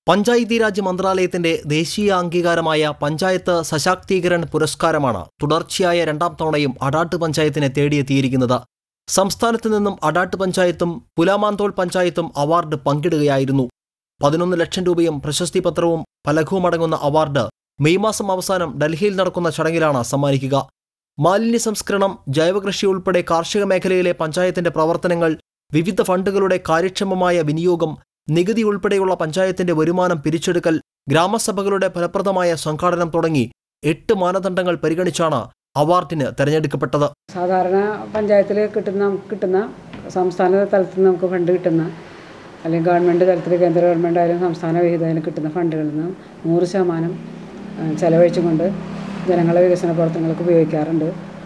പഞ്ചായത്തി രാജ് മന്ത്രാലയത്തിന്റെ ദേശീയ അംഗീകാരമായ പഞ്ചായത്ത് സശാക്തീകരൺ പുരസ്കാരമാണ് തുടർച്ചയായ രണ്ടാം തവണയും അഡാട്ട് പഞ്ചായത്തിനെ തേടിയെത്തിയിരിക്കുന്നത്. സംസ്ഥാനത്ത് നിന്നും അഡാട്ട് പഞ്ചായത്തും പുലാമാന്തോൾ പഞ്ചായത്തും അവാർഡ് പങ്കിടുകയായിരുന്നു. 11 ലക്ഷം രൂപയും പ്രശസ്തി പത്രവും ഫലകവുമടങ്ങുന്ന അവാർഡ് മെയ് മാസം അവസാനം ഡൽഹിയിൽ നടക്കുന്ന ചടങ്ങിലാണ് സമ്മാനിക്കുക. മാലിന്യ സംസ്കരണം, ജൈവകൃഷി ഉൾപ്പെടെ കാർഷിക മേഖലയിലെ പഞ്ചായത്തിന്റെ പ്രവർത്തനങ്ങൾ, വിവിധ ഫണ്ടുകളുടെ കാര്യക്ഷമമായ വിനിയോഗം, നികുതി ഉൾപ്പെടെയുള്ള പഞ്ചായത്തിന്റെ വരുമാനം പിരിച്ചെടുക്കൽ, ഗ്രാമസഭകളുടെ ഫലപ്രദമായ സംഘാടനം തുടങ്ങി 8 മാനദണ്ഡങ്ങൾ പരിഗണിച്ചാണ് അവാർഡിന് തെരഞ്ഞെടുക്കപ്പെട്ടത്. സാധാരണ പഞ്ചായത്തിൽ കിട്ടുന്ന സംസ്ഥാന തലത്തിൽ നമുക്ക് ഫണ്ട് കിട്ടുന്ന, അല്ലെങ്കിൽ ഗവൺമെൻറ് തലത്തിൽ കേന്ദ്ര ഗവൺമെൻറ് ആയാലും സംസ്ഥാന വിഹിതം കിട്ടുന്ന ഫണ്ടുകളിൽ നിന്ന് 100% ചെലവഴിച്ചുകൊണ്ട് ജനങ്ങളെ വികസന പ്രവർത്തനങ്ങൾക്ക് ഉപയോഗിക്കാറുണ്ട്.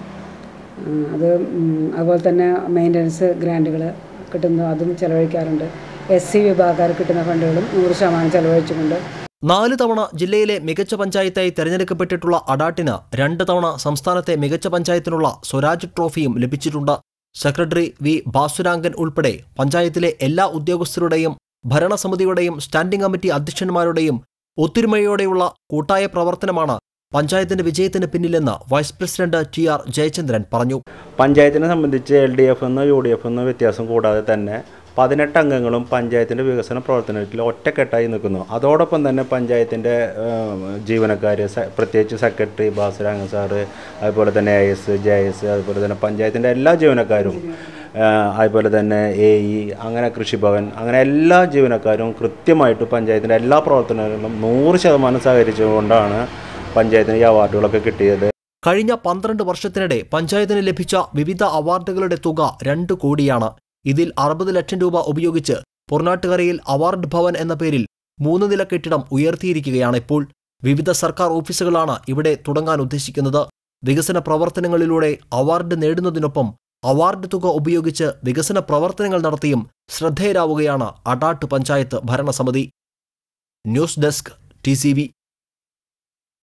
അതുപോലെ തന്നെ മെയിൻ്റനൻസ് ഗ്രാൻറ്റുകൾ കിട്ടുന്ന അതും ചെലവഴിക്കാറുണ്ട്. SC വിഭാഗക്കാർ കിട്ടുന്ന ഫണ്ടുകളും 100% ചെലവഴിച്ചുകൊണ്ട് 4 തവണ ജില്ലയിലെ മികച്ച പഞ്ചായത്തായി തെരഞ്ഞെടുക്കപ്പെട്ടിട്ടുള്ള അഡാട്ടിന് 2 തവണ സംസ്ഥാനത്തെ മികച്ച പഞ്ചായത്തിനുള്ള സ്വരാജ് ട്രോഫിയും ലഭിച്ചിട്ടുണ്ട്. സെക്രട്ടറി വി ഭാസുരാംഗൻ ഉൾപ്പെടെ പഞ്ചായത്തിലെ എല്ലാ ഉദ്യോഗസ്ഥരുടെയും ഭരണസമിതിയുടെയും സ്റ്റാൻഡിംഗ് കമ്മിറ്റി അധ്യക്ഷന്മാരുടെയും ഒത്തൊരുമയോടെയുള്ള കൂട്ടായ പ്രവർത്തനമാണ് പഞ്ചായത്തിന്റെ വിജയത്തിന് പിന്നിലെന്ന് വൈസ് പ്രസിഡന്റ് TR ജയചന്ദ്രൻ പറഞ്ഞു. പഞ്ചായത്തിനെ സംബന്ധിച്ച് LDF എന്നോ UDF എന്നോ വ്യത്യാസം കൂടാതെ തന്നെ 18 അംഗങ്ങളും പഞ്ചായത്തിൻ്റെ വികസന പ്രവർത്തനത്തിൽ ഒറ്റക്കെട്ടായി നിൽക്കുന്നു. അതോടൊപ്പം തന്നെ പഞ്ചായത്തിൻ്റെ ജീവനക്കാർ, പ്രത്യേകിച്ച് സെക്രട്ടറി ഭാസുരാംഗൻ സാറ്, അതുപോലെ തന്നെ AS, JS, അതുപോലെ തന്നെ പഞ്ചായത്തിൻ്റെ എല്ലാ ജീവനക്കാരും, അതുപോലെ തന്നെ AE, അങ്ങനെ കൃഷിഭവൻ, അങ്ങനെ എല്ലാ ജീവനക്കാരും കൃത്യമായിട്ട് പഞ്ചായത്തിൻ്റെ എല്ലാ പ്രവർത്തനങ്ങളിലും 100% സഹകരിച്ചുകൊണ്ടാണ് പഞ്ചായത്തിന് ഈ അവാർഡുകളൊക്കെ കിട്ടിയത്. കഴിഞ്ഞ 12 വർഷത്തിനിടെ പഞ്ചായത്തിന് ലഭിച്ച വിവിധ അവാർഡുകളുടെ തുക 2 കോടിയാണ്. ഇതിൽ 60 ലക്ഷം രൂപ ഉപയോഗിച്ച് പൊർണാട്ടുകരയിൽ അവാർഡ് ഭവൻ എന്ന പേരിൽ 3 നില കെട്ടിടം ഉയർത്തിയിരിക്കുകയാണ്. ഇപ്പോൾ വിവിധ സർക്കാർ ഓഫീസുകളാണ് ഇവിടെ തുടങ്ങാൻ ഉദ്ദേശിക്കുന്നത്. വികസന പ്രവർത്തനങ്ങളിലൂടെ അവാർഡ് നേടുന്നതിനൊപ്പം അവാർഡ് തുക ഉപയോഗിച്ച് വികസന പ്രവർത്തനങ്ങൾ നടത്തിയും ശ്രദ്ധേയരാവുകയാണ് അഡാട്ട് പഞ്ചായത്ത് ഭരണസമിതി. News desk TCV.